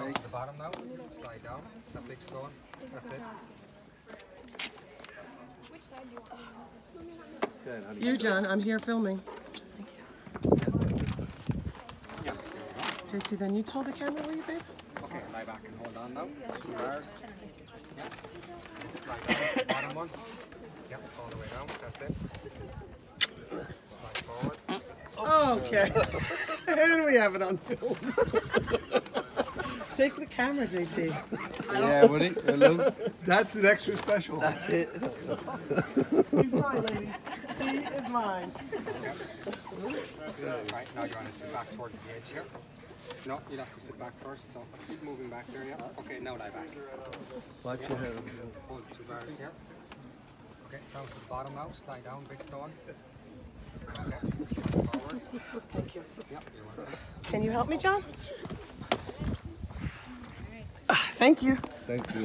Down to the bottom now. Slide down. That big stone. That's it. Which side do you want? You, John, I'm here filming. Yeah. JT, then you told the camera where you, babe? Okay, lie back and hold on now. 2 bars. Yeah. Slide down to the bottom one. Yep, all the way down. That's it. Slide forward. Okay. And we have it on film. Take the camera, JT. Yeah, would it? Hello? That's an extra special. That's it. He's mine, ladies. He is mine. Right, now you want to sit back towards the edge here. No, you'll have to sit back first, so keep moving back there, yeah. Okay, now lie back. Watch your head. Hold 2 bars here. Okay, down to the bottom now, slide down, big stone. Okay, forward. Thank you. Yep, you're welcome. Can you help me, John? Thank you. Thank you.